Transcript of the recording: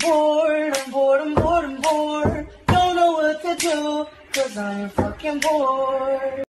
bored, I'm bored, I'm bored, I'm bored. Don't know what to do, cause I'm fucking bored.